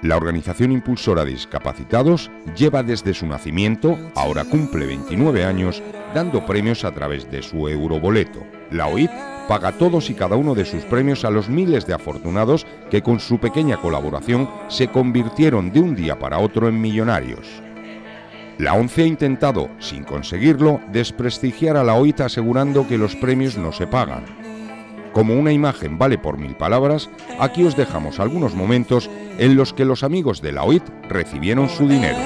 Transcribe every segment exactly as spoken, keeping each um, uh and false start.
La organización impulsora de discapacitados lleva desde su nacimiento, ahora cumple veintinueve años, dando premios a través de su euroboleto. La O I T paga todos y cada uno de sus premios a los miles de afortunados que con su pequeña colaboración se convirtieron de un día para otro en millonarios. La ONCE ha intentado, sin conseguirlo, desprestigiar a la O I T asegurando que los premios no se pagan. Como una imagen vale por mil palabras, aquí os dejamos algunos momentos en los que los amigos de la O I T recibieron su dinero.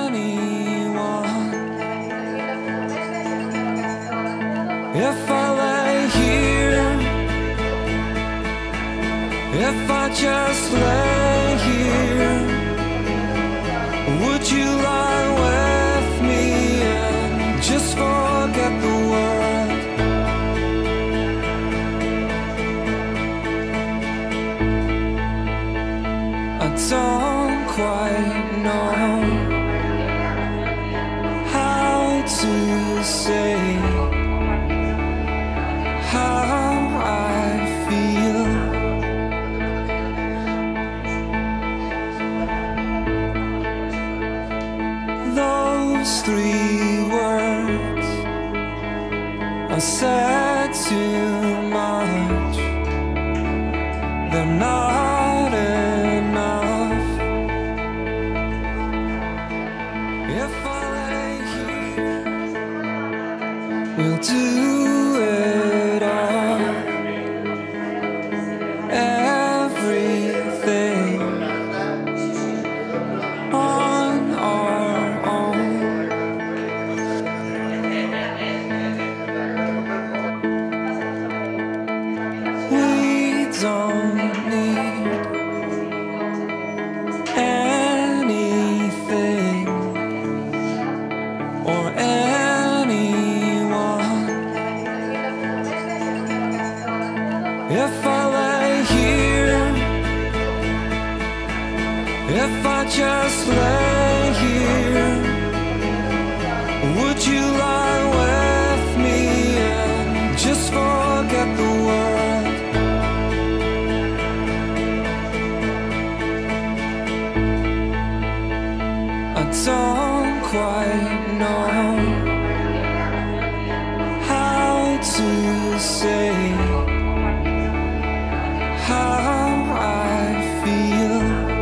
Don't quite know how to say how I feel. Those three words are said too much. They're not enough. We'll do it all, everything on our own. We don't need anything or if I lay here, if I just lay here, would you lie with me and just forget the world? I don't quite know how to say how I feel.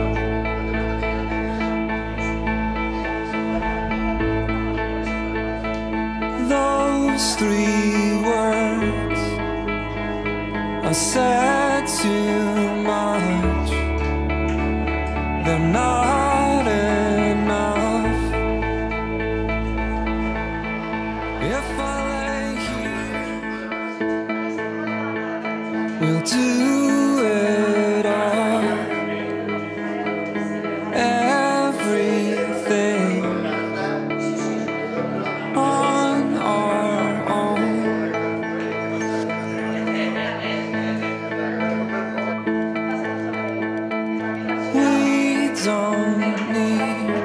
Those three words are said too much. They're not enough. If I lay here, we'll do don't need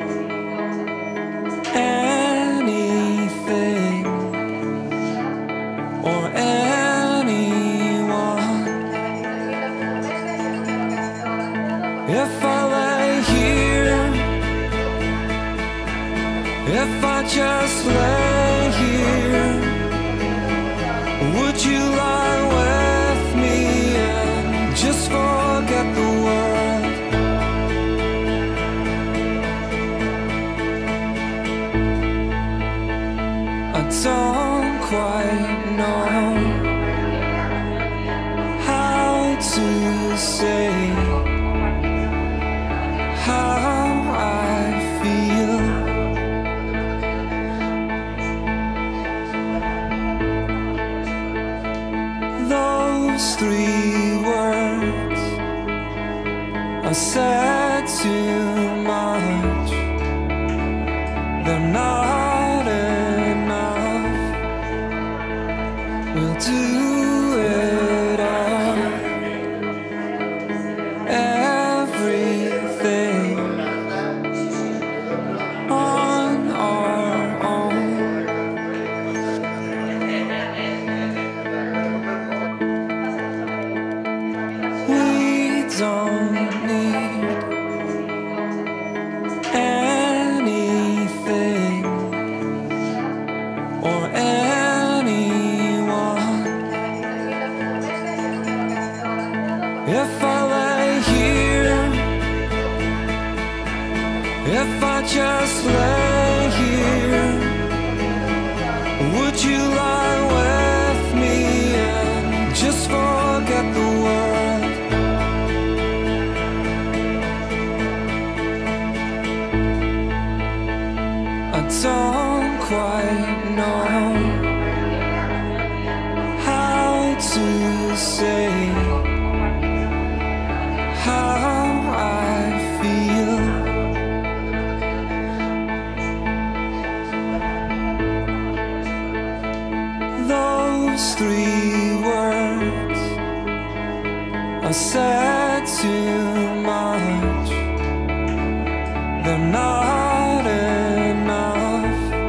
anything or anyone. If I lay here, if I just lay here, would you lie with me and just forget the world? I don't quite know how to say how I feel. Those three words are said too much. They're not enough. We'll do it all, everything on our own. We don't need If I lay here, if I just lay here, would you lie with me and just forget the world? I don't quite know how to say how I feel. Those three words are said too much. They're not enough.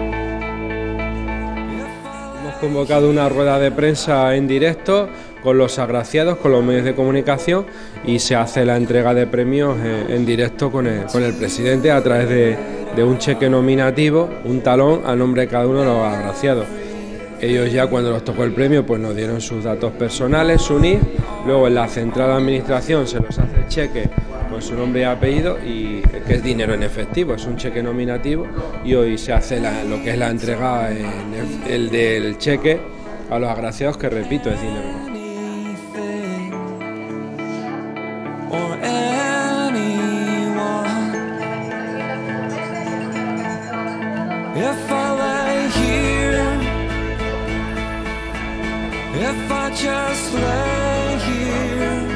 Hemos convocado una rueda de prensa en directo con los agraciados, con los medios de comunicación, y se hace la entrega de premios en, en directo con el, con el presidente a través de, de un cheque nominativo, un talón a nombre de cada uno de los agraciados. Ellos ya cuando nos tocó el premio pues nos dieron sus datos personales, su N I F, luego en la central de administración se nos hace el cheque con su nombre y apellido, y que es dinero en efectivo, es un cheque nominativo, y hoy se hace la, lo que es la entrega en el, el del cheque a los agraciados, que repito, es dinero en efectivo. Or anyone. If I lay here, if I just lay here,